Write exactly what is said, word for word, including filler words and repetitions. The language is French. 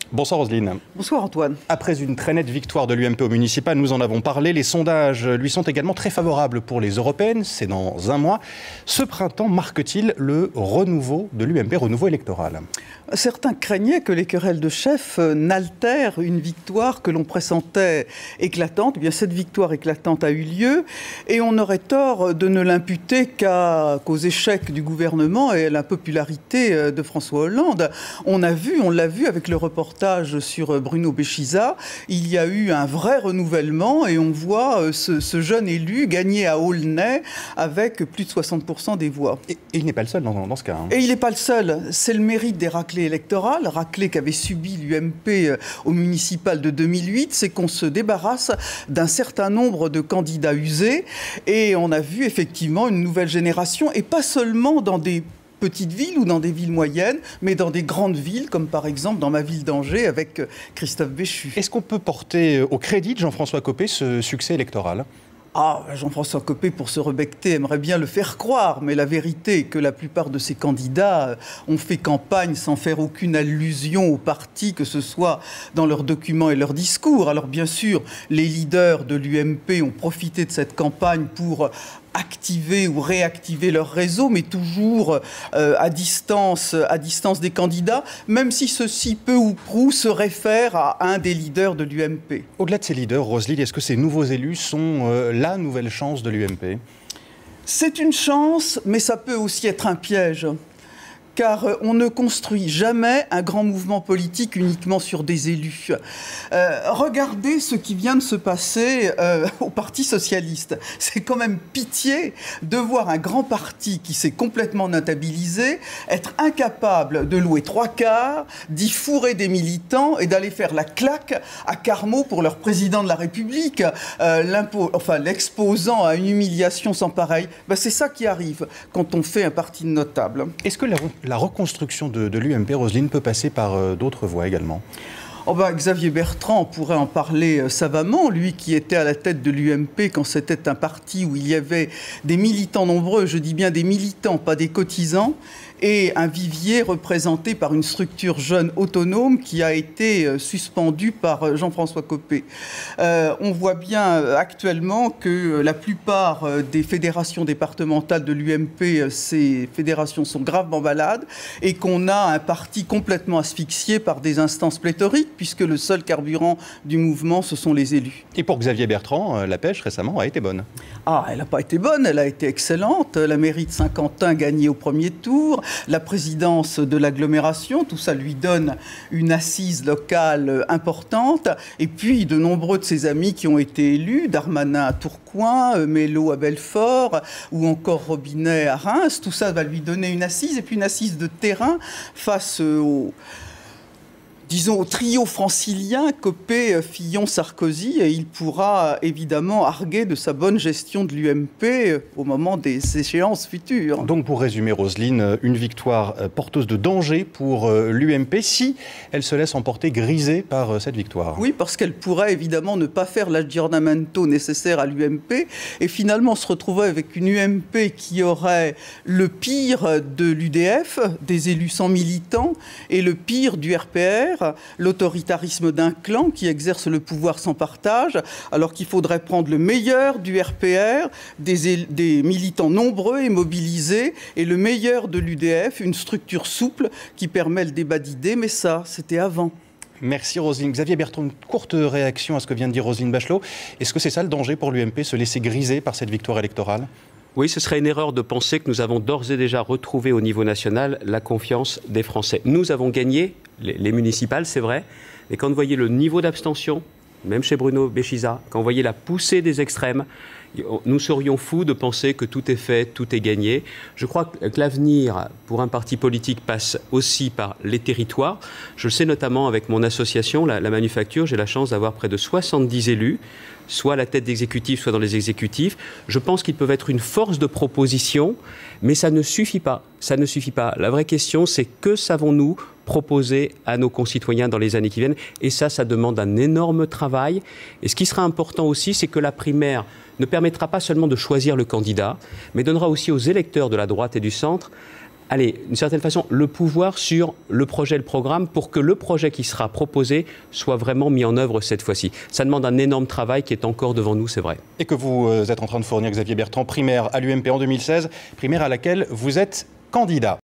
Bonsoir Roselyne. Bonsoir Antoine. Après une très nette victoire de l'U M P au municipal, nous en avons parlé, les sondages lui sont également très favorables pour les européennes, c'est dans un mois. Ce printemps marque-t-il le renouveau de l'U M P, renouveau électoral? Certains craignaient que les querelles de chefs n'altèrent une victoire que l'on pressentait éclatante. Eh bien, cette victoire éclatante a eu lieu et on aurait tort de ne l'imputer qu'à, qu'aux échecs du gouvernement et à l'impopularité de François Hollande. On a vu, on l'a vu avec le reportage sur Bruno Béchiza, il y a eu un vrai renouvellement et on voit ce, ce jeune élu gagner à Aulnay avec plus de soixante pour cent des voix. Et, et il n'est pas le seul dans, dans ce cas. Hein. Et il n'est pas le seul. C'est le mérite des raclées électorales, raclées qu'avait subi l'U M P au municipal de deux mille huit, c'est qu'on se débarrasse d'un certain nombre de candidats usés et on a vu effectivement une nouvelle génération et pas seulement dans des petites villes ou dans des villes moyennes, mais dans des grandes villes, comme par exemple dans ma ville d'Angers avec Christophe Béchu. Est-ce qu'on peut porter au crédit de Jean-François Copé ce succès électoral ? Ah, Jean-François Copé, pour se rebecter, aimerait bien le faire croire, mais la vérité est que la plupart de ces candidats ont fait campagne sans faire aucune allusion au parti, que ce soit dans leurs documents et leurs discours. Alors bien sûr, les leaders de l'U M P ont profité de cette campagne pour activer ou réactiver leur réseau, mais toujours euh, à distance, à distance des candidats, même si ceci peu ou prou se réfère à un des leaders de l'U M P. Au-delà de ces leaders, Roselyne, est-ce que ces nouveaux élus sont euh, la nouvelle chance de l'U M P ? C'est une chance, mais ça peut aussi être un piège. Car on ne construit jamais un grand mouvement politique uniquement sur des élus. Euh, regardez ce qui vient de se passer euh, au Parti socialiste. C'est quand même pitié de voir un grand parti qui s'est complètement notabilisé être incapable de louer trois quarts, d'y fourrer des militants et d'aller faire la claque à Carmot pour leur président de la République, euh, enfin, l'exposant à une humiliation sans pareil. Ben, c'est ça qui arrive quand on fait un parti notable. Est-ce que la La reconstruction de, de l'U M P, Roselyne, peut passer par euh, d'autres voies également ? Oh ben, Xavier Bertrand pourrait en parler savamment, lui qui était à la tête de l'U M P quand c'était un parti où il y avait des militants nombreux, je dis bien des militants, pas des cotisants, et un vivier représenté par une structure jeune autonome qui a été suspendue par Jean-François Copé. Euh, on voit bien actuellement que la plupart des fédérations départementales de l'U M P, ces fédérations sont gravement malades et qu'on a un parti complètement asphyxié par des instances pléthoriques puisque le seul carburant du mouvement, ce sont les élus. Et pour Xavier Bertrand, la pêche récemment a été bonne. Ah, elle n'a pas été bonne, elle a été excellente. La mairie de Saint-Quentin gagnée au premier tour. La présidence de l'agglomération, tout ça lui donne une assise locale importante. Et puis, de nombreux de ses amis qui ont été élus, Darmanin à Tourcoing, Mello à Belfort, ou encore Robinet à Reims, tout ça va lui donner une assise, et puis une assise de terrain face au... disons, au trio francilien, Copé, Fillon, Sarkozy, et il pourra évidemment arguer de sa bonne gestion de l'U M P au moment des échéances futures. Donc, pour résumer, Roselyne, une victoire porteuse de danger pour l'U M P si elle se laisse emporter, grisée par cette victoire. Oui, parce qu'elle pourrait évidemment ne pas faire l'aggiornamento nécessaire à l'U M P et finalement se retrouver avec une U M P qui aurait le pire de l'U D F, des élus sans militants, et le pire du R P R, l'autoritarisme d'un clan qui exerce le pouvoir sans partage, alors qu'il faudrait prendre le meilleur du R P R, des, des militants nombreux et mobilisés, et le meilleur de l'U D F, une structure souple qui permet le débat d'idées, mais ça, c'était avant. Merci Roselyne. Xavier Bertrand, une courte réaction à ce que vient de dire Roselyne Bachelot. Est-ce que c'est ça le danger pour l'U M P, se laisser griser par cette victoire électorale ? Oui, ce serait une erreur de penser que nous avons d'ores et déjà retrouvé au niveau national la confiance des Français. Nous avons gagné les, les municipales, c'est vrai, mais quand vous voyez le niveau d'abstention, même chez Bruno Béchiza, quand vous voyez la poussée des extrêmes, nous serions fous de penser que tout est fait, tout est gagné. Je crois que l'avenir pour un parti politique passe aussi par les territoires. Je le sais notamment avec mon association, la, la Manufacture, j'ai la chance d'avoir près de soixante-dix élus, soit à la tête d'exécutifs, soit dans les exécutifs. Je pense qu'ils peuvent être une force de proposition, mais ça ne suffit pas. Ça ne suffit pas. La vraie question, c'est que savons-nous proposer à nos concitoyens dans les années qui viennent ? Et ça, ça demande un énorme travail. Et ce qui sera important aussi, c'est que la primaire ne permettra pas seulement de choisir le candidat, mais donnera aussi aux électeurs de la droite et du centre allez, d'une certaine façon, le pouvoir sur le projet, le programme, pour que le projet qui sera proposé soit vraiment mis en œuvre cette fois-ci. Ça demande un énorme travail qui est encore devant nous, c'est vrai. Et que vous êtes en train de fournir, Xavier Bertrand, primaire à l'U M P en deux mille seize, primaire à laquelle vous êtes candidat.